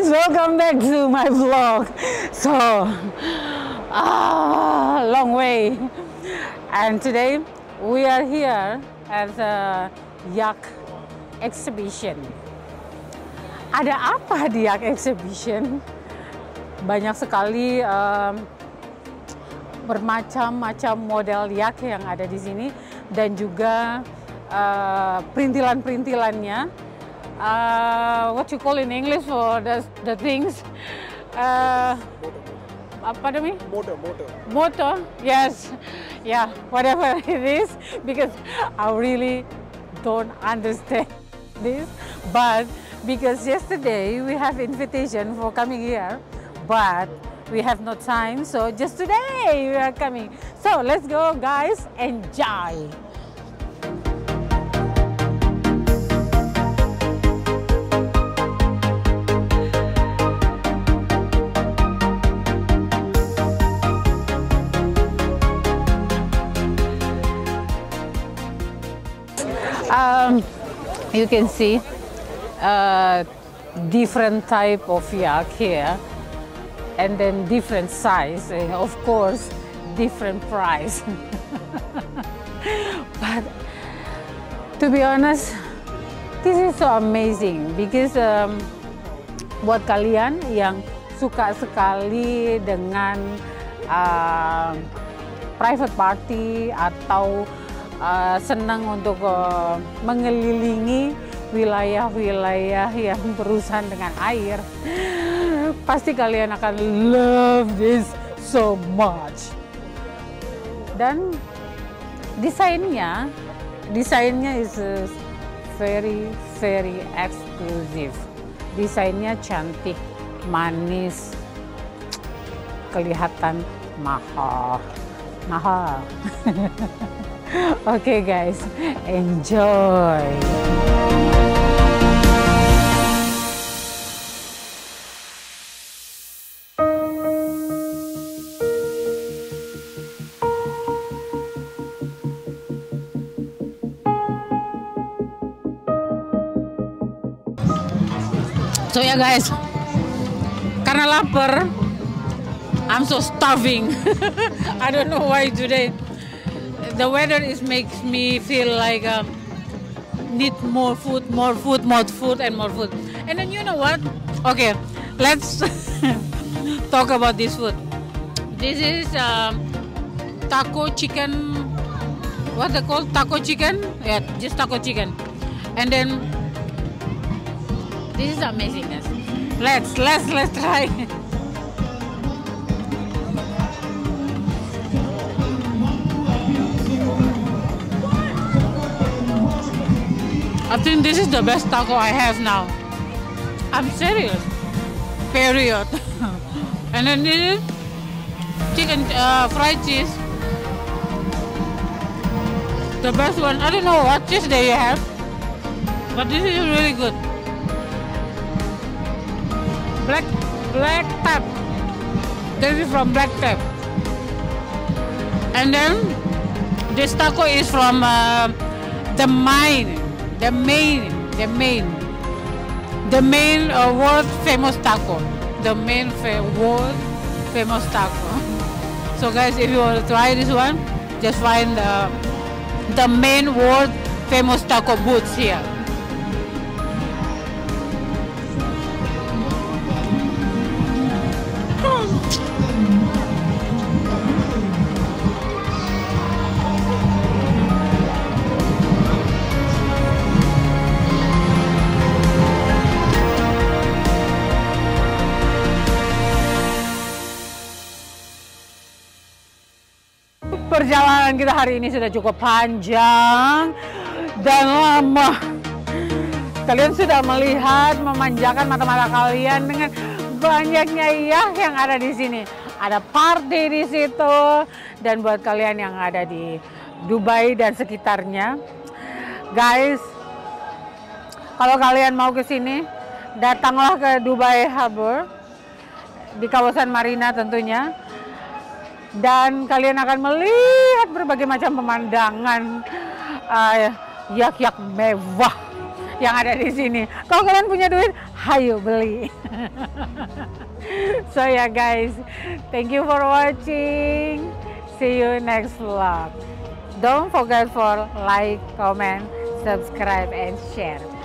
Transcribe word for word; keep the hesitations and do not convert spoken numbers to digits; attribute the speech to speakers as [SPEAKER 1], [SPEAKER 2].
[SPEAKER 1] welcome back to my vlog. So, ah, long way. And today we are here at the Yak exhibition. Ada apa di Yak exhibition? Banyak sekali um, bermacam-macam model yak yang ada di sini dan juga uh, perintilan-perintilannya. Uh, what you call in English for the the things? Uh, apa namanya?
[SPEAKER 2] Motor, motor.
[SPEAKER 1] Motor, yes, yeah, whatever it is, because I really don't understand this. But because yesterday we have invitation for coming here, but we have no time, so just today we are coming. So let's go, guys, enjoy. Um, you can see uh, different type of yak here. And then different size, and of course, different price. But to be honest, this is so amazing because um, buat kalian yang suka sekali dengan uh, private party atau uh, senang untuk uh, mengelilingi wilayah-wilayah yang berurusan dengan air, pasti kalian akan love this so much. Dan desainnya, desainnya is very very exclusive. Desainnya cantik, manis, kelihatan mahal, mahal. Oke, okay, guys, enjoy. So ya, guys, karena lapar, I'm so starving. I don't know why today. The weather is makes me feel like um, need more food, more food, more food, and more food. And then you know what? Okay, let's talk about this food. This is um, taco chicken. What they call taco chicken? Yeah, just taco chicken. And then this is amazing, guys. Let's let's let's try. I think this is the best taco I have now. I'm serious. Period. And then this is chicken uh, fried cheese. The best one. I don't know what cheese they have, but this is really good. Black, black tap. This is from Black Tap. And then this taco is from uh, the mine, the main, the main, the main uh, world famous taco, the main fa world famous taco. So guys, if you want to try this one, just find the the main world famous taco booths here. Perjalanan kita hari ini sudah cukup panjang dan lama. Kalian sudah melihat, memanjakan mata-mata kalian dengan banyaknya yak yang ada di sini. Ada party di situ, dan buat kalian yang ada di Dubai dan sekitarnya, guys, kalau kalian mau ke sini, datanglah ke Dubai Harbor di kawasan Marina tentunya. Dan kalian akan melihat berbagai macam pemandangan uh, yak-yak mewah yang ada di sini. Kalau kalian punya duit, hayu beli. So ya guys, thank you for watching. See you next vlog. Don't forget for like, comment, subscribe, and share.